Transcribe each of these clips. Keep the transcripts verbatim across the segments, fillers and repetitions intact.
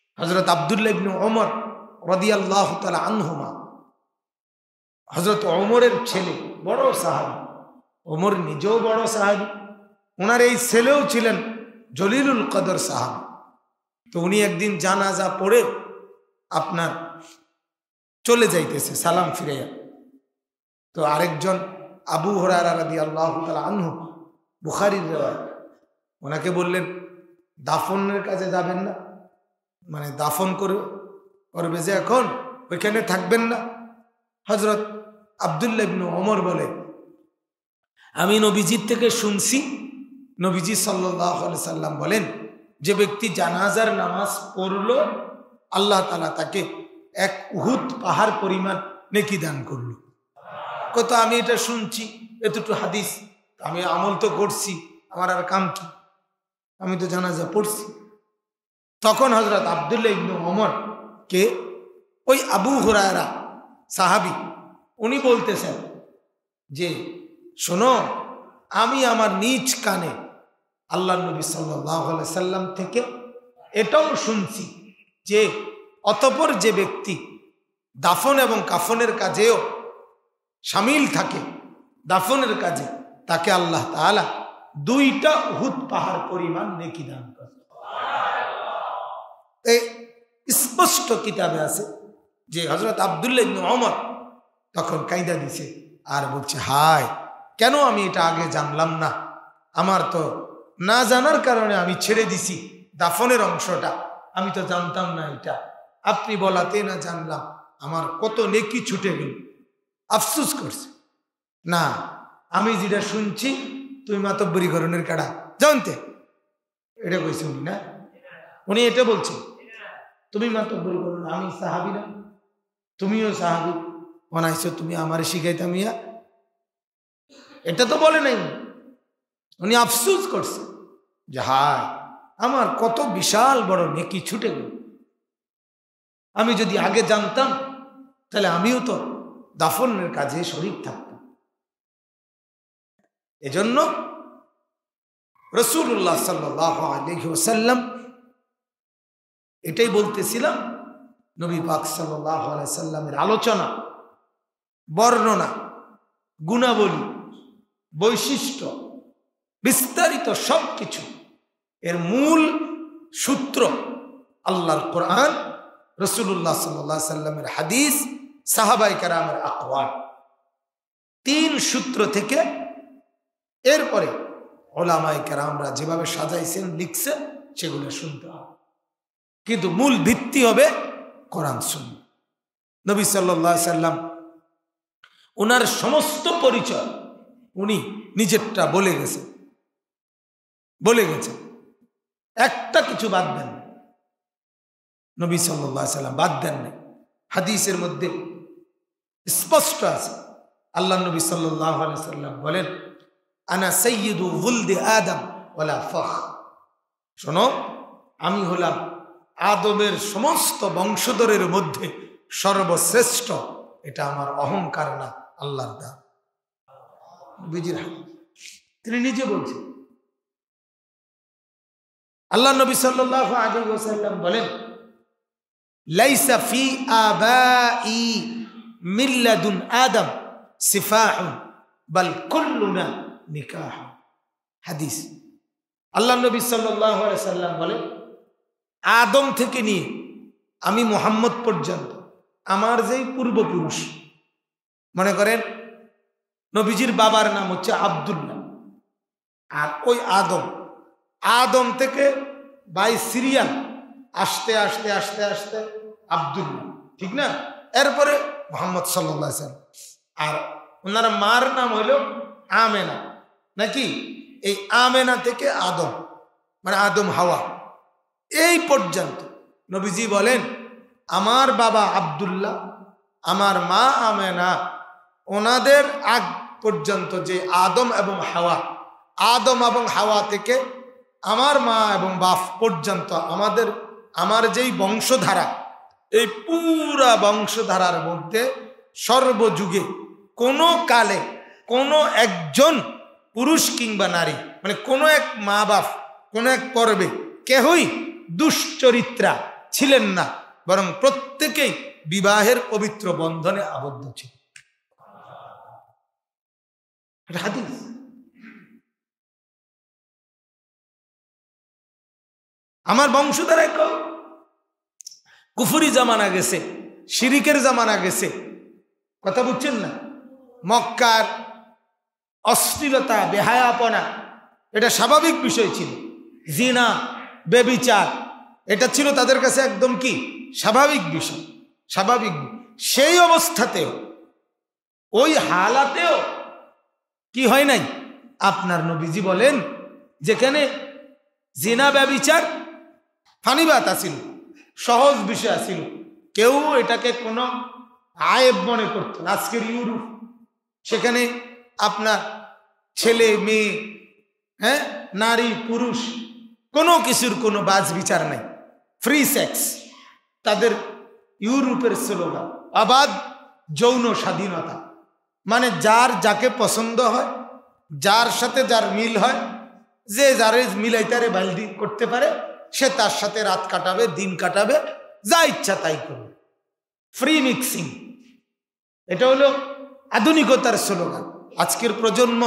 হযরত আব্দুল্লাহ ইবনে ওমর রাদিয়াল্লাহু তাআলা আনহুমা, হযরত ওমরের ছেলে, বড় সাহাবী, ওমর নিজেও বড় সাহাবী, ওনার এই ছেলেও ছিলেন জলিলুল কদর সাহাবী। তো উনি একদিন জানাজা পড়ে আপনার চলে যাইতেছে সালাম ফিরাইয়া। তো আরেকজন আবু হুরায়রা রাদিয়াল্লাহু তাআলা আনহু, বুখারীর রিওয়ায়াত, ওনাকে বললেন দাফনের কাজে যাবেন না, মানে দাফন করে করবে যে এখন, ওইখানে থাকবেন না? হযরত আব্দুল্লাহ ইবনে ওমর বলে, আমি নবীজির থেকে শুনছি, নবীজি সাল্লাল্লাহু আলাইহি সাল্লাম বলেন, যে ব্যক্তি জানাজার নামাজ পড়লো আল্লাহ তাআলা তাকে এক উহুদ পাহাড় পরিমাণ নেকি দান করলো। কত আমি এটা শুনছি, এতটুকু হাদিস, আমি আমল তো করছি, আমার আর কাম কি, আমি তো জানাজা পড়ছি। তখন হযরত আব্দুল্লাহ ইবনে ওমর কে ওই আবু হুরায়রা সাহাবী, উনি বলতেছেন যে শোনো, আমি আমার নিজ কানে আল্লাহর নবী সাল্লাল্লাহু আলাইহি সাল্লাম থেকে এটাও শুনছি যে অতঃপর যে ব্যক্তি দাফন এবং কাফনের কাজেও শামিল থাকে, দাফনের কাজে, তাকে আল্লাহ তাআলা দুইটা উহুদ পাহাড় পরিমাণ নেকি দান করে। এই স্পষ্ট কিতাবে আছে যে হযরত আব্দুল্লাহ ইবনে ওমর তখন কায়দা দিছে আর বলছে, হায়, কেন আমি এটা আগে জানলাম না, আমার তো না জানার কারণে আমি ছেড়ে দিছি দাফনের অংশটা, আমি তো জানতাম না এটা, আপনি বলাতে না জানলাম, আমার কত নেকি ছুটে গেল। আফসোস করছে, না আমি যেটা শুনছি তুই মাতব্বরীকরণের কাড়া জানতে, এটা কইছে উনি, না উনি এটা বলছে, তুমি মাতব্বরীকরণ, আমি সাহাবী না, তুমিও সাহাবী, বানাইছো তুমি আমারে শিখাইতাম ইয়া, এটা তো বলে নাই। উনি আফসোস করছে যে হায়, আমার কত বিশাল বড় নেকি ছুটে গেল, আমি যদি আগে জানতাম তাহলে আমিও তো দাফনের কাজে শরীক থাকতাম। এজন্য রাসূলুল্লাহ সাল্লাল্লাহু আলাইহি ওয়াসাল্লাম, এটাই বলতেছিলাম, নবী পাক সাল্লাল্লাহু আলাইহি সাল্লামের আলোচনা, বর্ণনা, গুণাবলী, বৈশিষ্ট্য, বিস্তারিত সবকিছু এর মূল সূত্র আল্লাহর কোরআন, রাসূলুল্লাহ সাল্লাল্লাহু আলাইহি সাল্লামের হাদিস, সাহাবায়ে কেরামের আকওয়াল, তিন সূত্র থেকে এরপরে উলামায়ে কেরামরা যেভাবে সাজাইছেন, লিখছেন, সেগুলো শুনতে হবে, কিন্তু মূল ভিত্তি হবে কোরআন সুন্নাহ। নবী সাল্লাল্লাহু আলাইহি সাল্লাম ওনার সমস্ত পরিচয় উনি নিজেরটা বলে গেছেন, বলে গেছেন, একটা কিছু বাদ দেন না, নবী সাল্লাল্লাহু আলাইহি সাল্লাম বাদ দেন না। হাদিসের মধ্যে স্পষ্ট আছে, আল্লাহ নবী সাল্লাল্লাহু আলাইহি সাল্লাম বলেন, আনা সাইয়্যিদু ওয়ালদি আদম ওয়ালা ফখ, শোনো, আমি হলাম আদমের সমস্ত বংশধরের মধ্যে সর্বশ্রেষ্ঠ, এটা আমার অহংকার না, আল্লাহর দান। নবীজির হাদিস, তিনি নিজে বলছেন। আল্লাহ নবী সাল্লাল্লাহু আলাইহি ওয়াসাল্লাম বলেন, লাইসা ফি আবাই মিল্লাদুন আদম সিফাহুন বাল কুল্লুনা নিকাহ। হাদিস, আল্লাহ নবী সাল্লাল্লাহু আলাইহি ওয়াসাল্লাম বলেন, আদম থেকে নিয়ে আমি মুহাম্মদ পর্যন্ত আমার যেই পূর্বপুরুষ, মনে করেন নবীজির বাবার নাম হচ্ছে আব্দুল্লাহ, আর ওই আদম, আদম থেকে বাই সিরিয়াল আসতে আসতে আসতে আসতে আব্দুল্লাহ, ঠিক না, এরপরে মুহাম্মদ সাল্লাল্লাহু আলাইহি ওয়াসাল্লাম, আর ওনার মার নাম হইল আমেনা, নাকি, এই আমেনা থেকে আদম, মানে আদম হাওয়া, এই পর্যন্ত নবীজি বলেন, আমার বাবা আব্দুল্লাহ, আমার মা আমেনা, ওনাদের আগ পর্যন্ত যে আদম এবং হাওয়া, আদম এবং হাওয়া থেকে আমার মা এবং বাপ পর্যন্ত আমাদের আমার যেই বংশধারা, এই পুরা বংশধারার মধ্যে সর্বযুগে কোনো কালে কোনো একজন পুরুষ কিংবা নারী, মানে কোনো এক মা বাপ কোনো এক পর্বে কেহই দুশ্চরিত্রা ছিলেন না, বরং প্রত্যেকেই বিবাহের পবিত্র বন্ধনে আবদ্ধ ছিল। হাদিস। আমার বংশধারায় কুফরি জামানা গেছে, শিরিকের জামানা গেছে, কথা বুঝছেন না? মক্কার অশ্লীলতা, বেহায়াপনা এটা স্বাভাবিক বিষয় ছিল। জিনা, বেবিচার এটা ছিল তাদের কাছে একদম কি স্বাভাবিক বিষয়, স্বাভাবিক। সেই অবস্থাতেও, ওই হালাতেও কি হয় নাই? আপনার নবীজি বলেন যেখানে জিনা বেবিচার ফানিবাত আসিল, সহজ বিষয় আসিল, কেউ এটাকে কোনো আয়েব মনে করত না। আজকের ইউরোপ, সেখানে আপনার ছেলে মেয়ে, হ্যাঁ, নারী পুরুষ কোনো কিছুর কোনো বাজ বিচার নাই, ফ্রি সেক্স তাদের ইউরোপের স্লোগান। আবাদ যৌন স্বাধীনতা, মানে যার যাকে পছন্দ হয়, যার সাথে যার মিল হয়, যে যারে মিলাইতারে বালদি করতে পারে, সে তার সাথে রাত কাটাবে, দিন কাটাবে, যা ইচ্ছা তাই করবে। ফ্রি মিক্সিং, এটা হলো আধুনিকতার স্লোগান। আজকের প্রজন্ম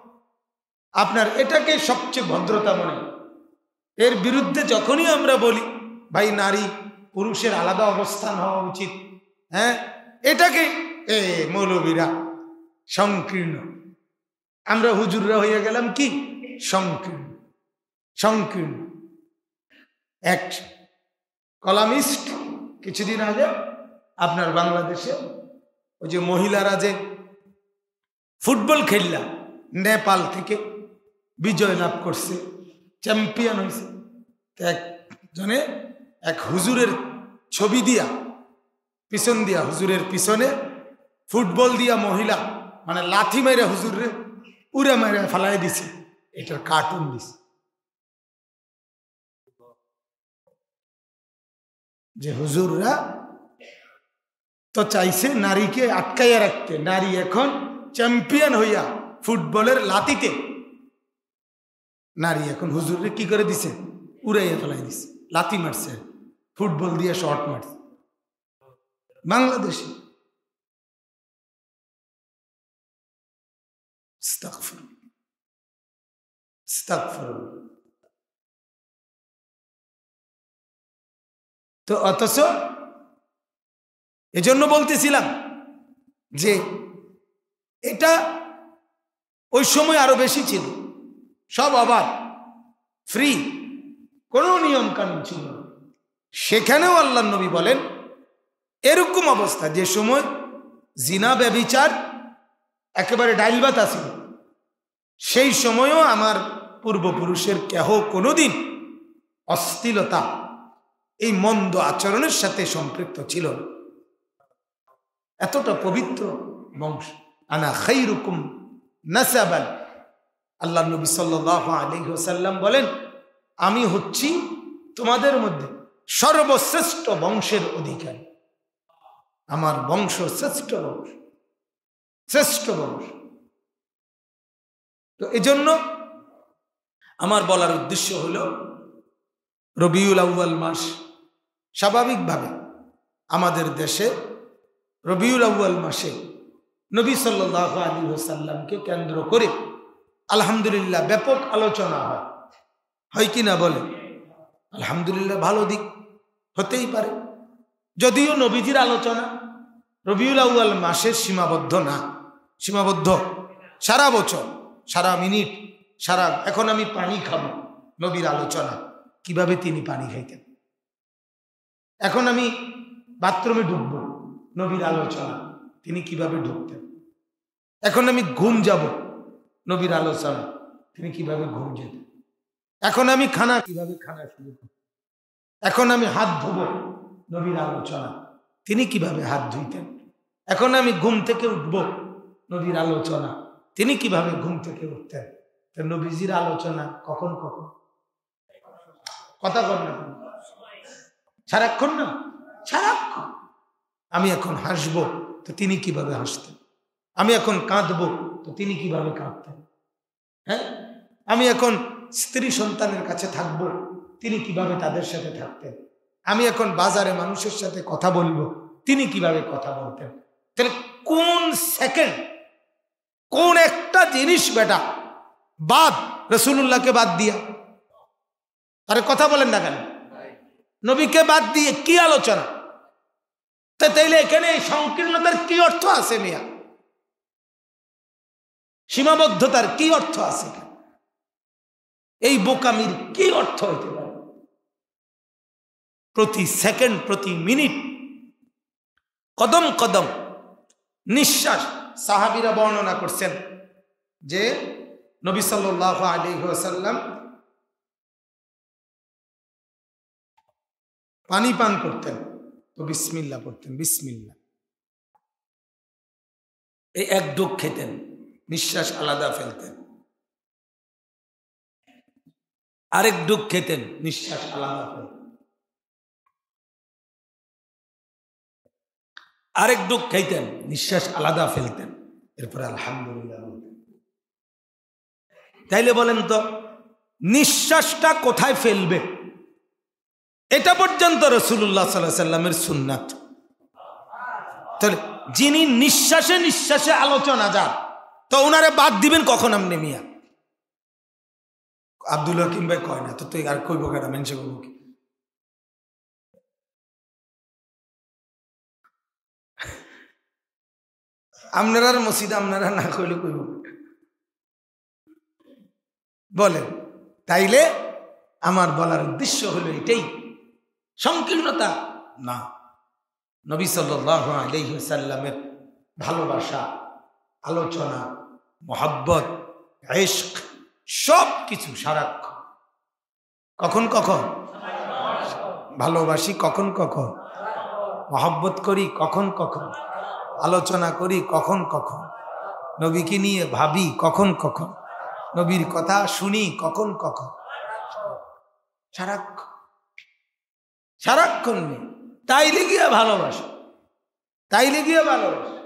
আপনার এটাকে সবচেয়ে ভদ্রতা মনে। এর বিরুদ্ধে যখনই আমরা বলি ভাই নারী পুরুষের আলাদা অবস্থান হওয়া উচিত, হ্যাঁ, এটাকে এ মৌলবীরা সংকীর্ণ, আমরা হুজুররা হয়ে গেলাম কি সংকীর্ণ, সংকীর্ণ। এক কলামিস্ট কিছুদিন আগে আপনার বাংলাদেশে ওই যে মহিলারা যে ফুটবল খেললা নেপাল থেকে বিজয় লাভ করছে, চ্যাম্পিয়ন হয়েছে, একজনে এক হুজুরের ছবি দিয়া পিছন দিয়া, হুজুরের পিছনে ফুটবল দিয়া মহিলা মানে লাথি মেরে হুজুরে উড়ে মেরে ফেলাই দিছে, এটার কার্টুন দিছে। যে হুজুররা তো চাইছে নারীকে আটকাইয়া রাখতে, নারী এখন চ্যাম্পিয়ন হইয়া ফুটবলের লাতিতে নারী এখন হুজুরে কি করে দিছে, উড়াইয়া ফেলাই দিছে, লাতি মারছে, ফুটবল দিয়ে শর্ট মারছে বাংলাদেশে। তো অথচ এজন্য বলতেছিলাম যে এটা ওই সময় আরো বেশি ছিল, সব আবার ফ্রি, কোনো নিয়ম কানুন ছিল না। সেখানেও আল্লাহ নবী বলেন এরকম অবস্থা, যে সময় জিনা ব্যভিচার একেবারে ডাইলবাত আছিল, সেই সময়ও আমার পূর্বপুরুষের কেহ কোনোদিন অশ্লীলতা, এই মন্দ আচরণের সাথে সম্পৃক্ত ছিল না। এতটা পবিত্র বংশ। আনা খাইরুকুম নাসাবান, আল্লাহ নবী সাল্লাল্লাহু আলাইহি ওয়াসাল্লাম বলেন আমি হচ্ছি তোমাদের মধ্যে সর্বশ্রেষ্ঠ বংশের অধিকারী, আমার বংশ শ্রেষ্ঠ বংশ, শ্রেষ্ঠ বংশ। তো এজন্য আমার বলার উদ্দেশ্য হলো রবিউল আউয়াল মাস, স্বাভাবিকভাবে আমাদের দেশে রবিউল আউয়াল মাসে নবী সাল্লাল্লাহু আলাইহি ওয়াসাল্লামকে কেন্দ্র করে আলহামদুলিল্লাহ ব্যাপক আলোচনা হয়, হয় কি না বলে? আলহামদুলিল্লাহ, ভালো দিক হতেই পারে। যদিও নবীজির আলোচনা রবিউল আউয়াল মাসে সীমাবদ্ধ না, সীমাবদ্ধ সারা বছর, সারা মিনিট, সারা। এখন আমি পানি খাবো, নবীর আলোচনা কিভাবে তিনি পানি খাইতেন। এখন আমি বাথরুমে ঢুকবো, নবীর আলোচনা তিনি কিভাবে ঢুকতেন। এখন আমি ঘুম যাব, নবীর আলোচনা তিনি কিভাবে ঘুম যেতেন। এখন আমি খানা কিভাবে খানা শুরু করতেন। এখন আমি হাত ধোবো, নবীর আলোচনা তিনি কিভাবে হাত ধুইতেন। এখন আমি ঘুম থেকে উঠবো, নবীর আলোচনা তিনি কিভাবে ঘুম থেকে উঠতেন। নবীজির আলোচনা কখন কখন, কথা বল না, সারাক্ষণ না, সারাক্ষণ। আমি এখন হাসবো, তো তিনি কিভাবে হাসতেন। আমি এখন কাঁদবো, তো তিনি কিভাবে কাঁদতেন। হ্যাঁ, আমি এখন স্ত্রী সন্তানের কাছে থাকবো, তিনি কিভাবে তাদের সাথে থাকতেন। আমি এখন বাজারে মানুষের সাথে কথা বলবো, তিনি কিভাবে কথা বলতেন। তাহলে কোন সেকেন্ড কোন একটা জিনিস বেটা বাদ রাসূলুল্লাহকে বাদ দিয়া, আরে কথা বলেন না কেন, নবীকে বাদ দিয়ে কি আলোচনা? তাইলে এখানে সংকীর্ণতার কি অর্থ আছে মিয়া? সীমাবদ্ধতার কি অর্থ আছে? এই বোকামির কি অর্থ হইতে পারে? প্রতি সেকেন্ড প্রতি মিনিট কদম কদম নিঃশ্বাস। সাহাবীরা বর্ণনা করছেন যে নবী সাল্লাল্লাহু আলাইহি ওয়াসাল্লাম পানি পান করতেন তো বিসমিল্লাহ পড়তেন, বিসমিল্লাহ। এই এক ঢোক খেতেন, নিঃশ্বাস আলাদা ফেলতেন। আরেক ঢোক খেতেন, নিঃশ্বাস আলাদা ফেলতেন। আরেক ঢোক খাইতেন, নিঃশ্বাস আলাদা ফেলতেন। এরপরে আলহামদুলিল্লাহ বলতেন। তাইলে বলেন তো নিঃশ্বাসটা কোথায় ফেলবে এটা পর্যন্ত রাসূলুল্লাহ সাল্লাল্লাহু আলাইহি সাল্লামের সুন্নাত। তাহলে যিনি নিঃশ্বাসে নিঃশ্বাসে আলোচনা যান, তো ওনারে বাদ দিবেন কখন আপনি মিয়া? আব্দুল হাকিম ভাই কয় না তো তুই আর কইব কেন? মেনশে করবো কি? আপনার মসজিদ আপনারা না কইলে কইব বলেন। তাইলে আমার বলার উদ্দেশ্য হলো এটাই, সংকীর্ণতা না। নবী সাল্লাল্লাহু আলাইহি ওয়াসাল্লামের ভালোবাসা, আলোচনা, মোহাব্বত, ইশক সব কিছু সারাক্ষণ। কখন কখন ভালোবাসি, কখন কখন মোহাব্বত করি, কখন কখন আলোচনা করি, কখন কখন নবীকে নিয়ে ভাবি, কখন কখন নবীর কথা শুনি, কখন কখন সারাক্ষণ সারাক্ষণ। তাইলে গিয়া ভালোবাসা, তাইলে গিয়া ভালোবাসা।